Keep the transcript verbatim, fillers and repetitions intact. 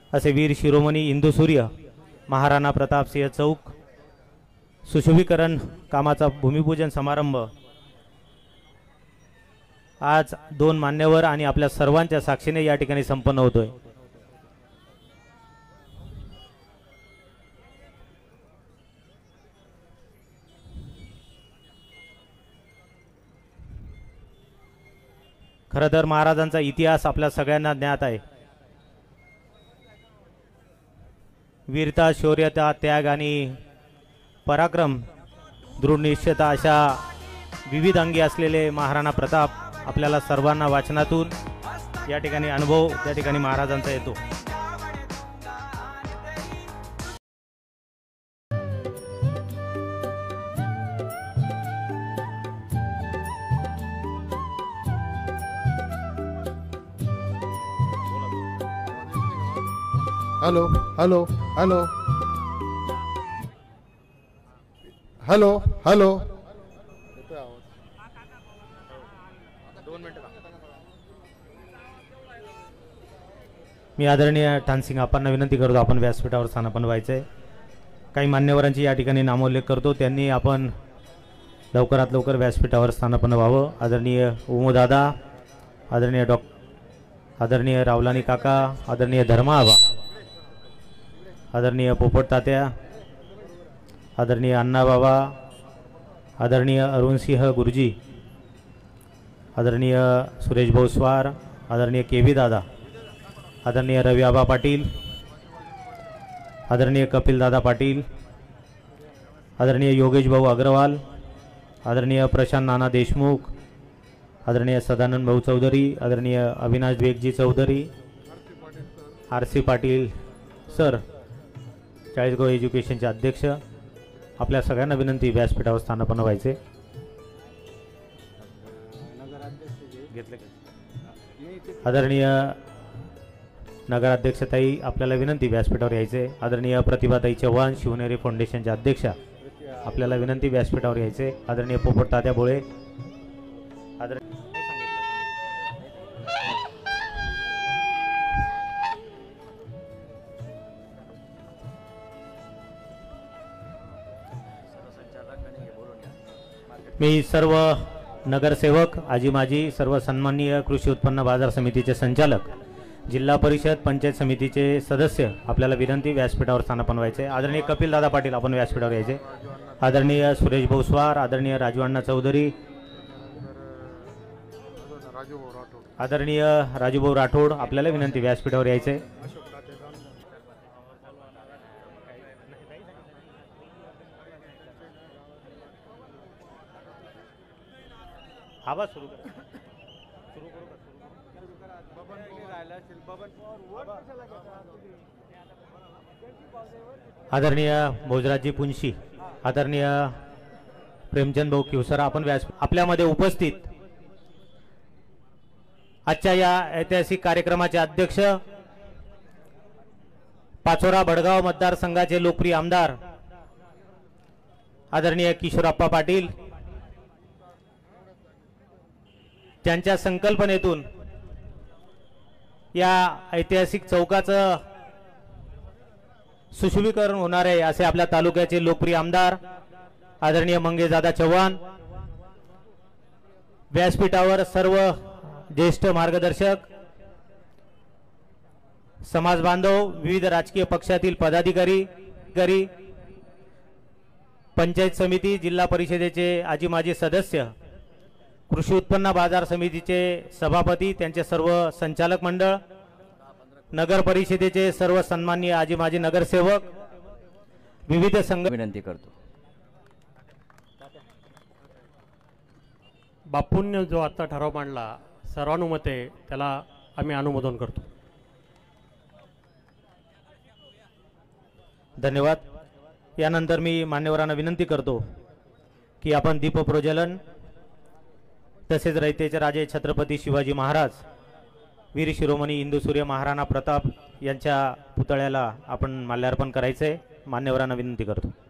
असे वीर शिरोमणी इंदुसूर्य महाराणा प्रताप सिंह चौक सुशोभीकरण कामाचा भूमिपूजन समारंभ आज दोन मान्यवर आणि आपल्या सर्वांच्या साक्षीने या ठिकाणी संपन्न होतोय। खरं तर महाराजांचा इतिहास आपल्या सगळ्यांना ज्ञात आहे। वीरता, शौर्यता, त्याग आणि पराक्रम, दृढनिश्चयता अशा विविध अंगी असलेले महाराणा प्रताप आपल्याला सर्वांना वाचनातून या ठिकाणी अनुभव त्या ठिकाणी महाराजांचा येतो। Hello hello hello hello hello मी आदरणीय ठाणसिंग आपणांना विनंती करतो आपण व्यासपीठावर स्थानापन्न व्हायचे। काही मान्यवरांची या ठिकाणी नामोल्लेख करतो, त्यांनी आपण लवकरात लवकर व्यासपीठावर स्थानापन्न व्हावं। आदरणीय उमोदादा, आदरणीय डॉ आदरणीय रावलानी काका, आदरणीय धर्मा आबा, आदरणीय पोपट तात्या, आदरणीय अण्णा बाबा, आदरणीय अरुणसिंह गुरुजी, आदरणीय सुरेश भाऊ स्वार, आदरणीय के व्ही दादा, आदरणीय रवी आबा पाटील, आदरणीय कपिल दादा पाटील, आदरणीय योगेश भाऊ अग्रवाल, आदरणीय प्रशांत नाना देशमुख, आदरणीय सदानंद भाऊ चौधरी, आदरणीय अविनाश बेगजी Chaudhari, R C Patil sir, Chalisgaon एज्युकेशनचे अध्यक्ष, आपल्या सगळ्यांना विनंती व्यासपीठावर स्थानापन्न व्हायचे। आदरणीय नगराध्यक्षताई, आपल्याला विनंती व्यासपीठावर यायचे। आदरणीय प्रतिभाताई चव्हाण, शिवनेरी फाउंडेशनच्या अध्यक्षा, आपल्याला विनंती व्यासपीठावर यायचे। आदरणीय पोपट तात्या भोळे, आदरणीय मी सर्व नगरसेवक, आजी माजी, सर्व सन्माननीय कृषी उत्पन्न बाजार समितीचे संचालक, जिल्हा परिषद पंचायत समितीचे सदस्य, आपल्याला विनंती व्यासपीठावर स्थानापन्न व्हायचे। आदरणीय कपिल दादा पाटील, आपण व्यासपीठावर यायचे। आदरणीय सुरेश भाऊ स्वार, आदरणीय राजू अण्णा चौधरी, आदरणीय राजूभाऊ राठोड, आपल्याला विनंती व्यासपीठावर यायचे। आवाज सुरू करा, सुरू करू का? आदरणीय भोजराजी पुंशी, आदरणीय प्रेमचंद भाऊ किवसरा, आपण व्यास आपल्यामध्ये उपस्थित आजच्या या ऐतिहासिक कार्यक्रमाचे अध्यक्ष, पाचोरा भडगाव मतदारसंघाचे लोकप्रिय आमदार आदरणीय किशोरप्पा पाटील, त्यांच्या संकल्पनेतून या ऐतिहासिक चौकाचं सुशोभीकरण होणार आहे असे आपल्या तालुक्याचे लोकप्रिय आमदार आदरणीय मंगेशदादा चव्हाण, व्यासपीठावर सर्व ज्येष्ठ मार्गदर्शक, समाज बांधव, विविध राजकीय पक्षातील पदाधिकारी, गरी पंचायत समिती, जिल्हा परिषदेचे आजी माजी सदस्य, कृषी उत्पन्न बाजार समितीचे सभापती, त्यांचे सर्व संचालक मंडळ, नगर परिषदेचे सर्व सन्माननीय आजी माजी नगरसेवक, विविध संघ, विनंती करतो। बापूंनी जो आता ठराव मांडला सर्वानुमते, त्याला आम्ही अनुमोदन करतो। धन्यवाद। यानंतर मी मान्यवरांना विनंती करतो की आपण दीप प्रज्वलन तसेच रयतेचे राजे छत्रपती शिवाजी महाराज, वीर शिरोमणी इंदुसूर्य महाराणा प्रताप यांच्या पुतळ्याला आपण माल्यार्पण करायचे। मान्यवरांना विनंती करतो।